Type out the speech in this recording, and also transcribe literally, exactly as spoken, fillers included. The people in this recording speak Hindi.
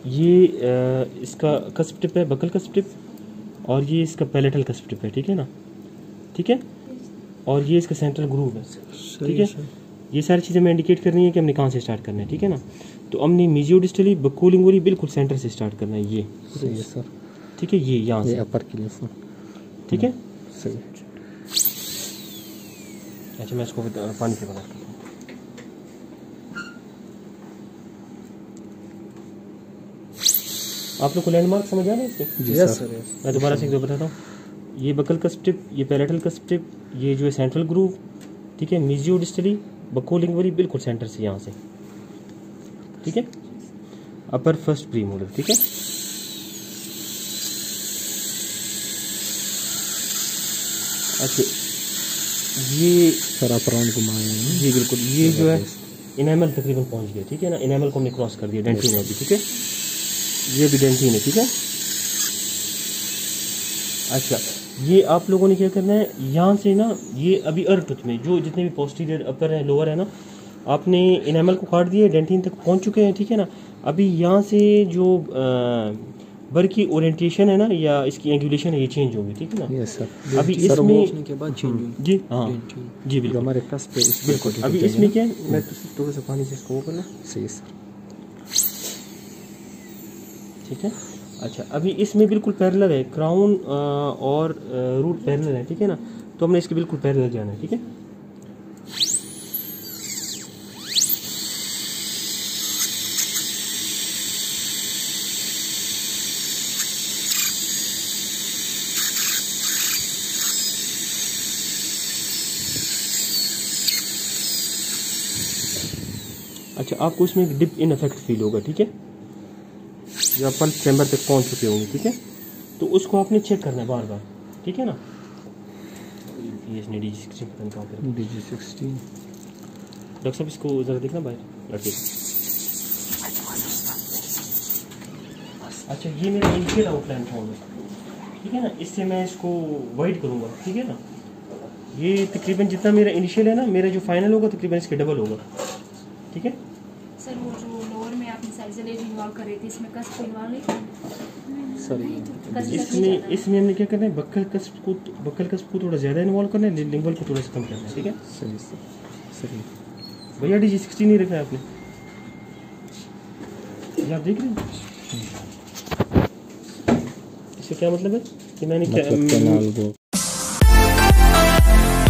ये आ, इसका कस्प टिप है, बकल कस्प टिप, और ये इसका पैलेटल कस्प टिप है, ठीक है ना, ठीक है, और ये इसका सेंट्रल ग्रूव है, ठीक है। ये सारी चीज़ें मैं इंडिकेट करनी है कि हमने कहाँ से स्टार्ट करना है, ठीक है ना। तो हमने मीजियो डिस्टली बकोलिंग वाली बिल्कुल सेंटर से स्टार्ट करना है, ये सही है सर, ठीक है, ये यहाँ से अपर के लिए सर, ठीक है, सही। अच्छा मैं इसको पानी से बना करता हूँ। आप लोग को लैंडमार्क समझ आ रहे हैं इसके? जी सर, मैं दोबारा से एक दो बताता हूँ। ये बकल कस्प टिप, ये पैलेटल कस्प टिप, ये जो है सेंट्रल ग्रूव, ठीक है, मीजियो डिस्टली बकोलिंग वाली बिल्कुल सेंटर से यहाँ से, ठीक है, अपर फर्स्ट प्रीमोलर, ठीक है। अच्छा ये सर आप राउंड घुमाए हैं जी बिल्कुल, ये जो है इनेमल तकरीबन पहुंच गया, ठीक है ना, इनेमल को हमने क्रॉस कर दिया, डेंटिन है अभी, ठीक है, ये भी डेंटिन है, ठीक है। अच्छा ये आप लोगों ने क्या करना है, यहाँ से ना ये अभी अर टूथ में जो जितने भी पोस्टीरियर अपर है लोअर है ना, आपने इनेमल को काट दिया, डेंटिन तक पहुँच चुके हैं, ठीक है ना। अभी यहाँ से जो बर की ओरिएंटेशन है ना या इसकी एंगुलेशन है ये चेंज होगी, ठीक है ना। यस सर, अभी इसमें के बाद चेंज होगी जी हाँ जी बिल्कुल हमारे पास पे बिल्कुल। अभी इसमें क्या है, मैं थोड़ा सा पानी से इसको वो करना, सही सर, ठीक है। अच्छा अभी इसमें बिल्कुल पैरेलल है, क्राउन और रूट पैरेलल है, ठीक है ना, तो हमने इसके बिल्कुल पैरेलल जाना है, ठीक है। अच्छा आपको इसमें डिप इन इफेक्ट फील होगा, ठीक है, जब आप पल्स चैम्बर तक पहुंच चुके होंगे, ठीक है, तो उसको आपने चेक करना है बार बार, ठीक है ना। ये इसने डी जी सिक्सटीन पता नहीं कहाँ पे, डी जी सिक्सटीन डॉक्टर साहब इसको ज़रा देखना बाहर लड़के। अच्छा ये मेरा इनिशियल आउटलाइन फॉर्म है, ठीक है ना, इससे मैं इसको वाइड करूँगा, ठीक है ना। ये तकरीबन जितना मेरा इनिशियल है ना, मेरा जो फाइनल होगा तकरीबन इसके डबल होगा, ठीक है। सर वो जो लोअर में आपने साइजेज इन्वॉल्व कर रही थी, इसमें कस्प इन्वॉल्व नहीं सर, इसमें इसमें हमने क्या करना है, बक्कल कस्प को बक्कल कस्प को थोड़ा ज़्यादा इन्वॉल्व करना है, लिंगुअल को थोड़ा सा कम करना है, ठीक है। सही सर, सही भैया डी जी सिक्सटीन नहीं रखा है आपने, ये आप देख रहे हैं, इसका क्या मतलब है कि मैंने मतलब क्या कैनाल वो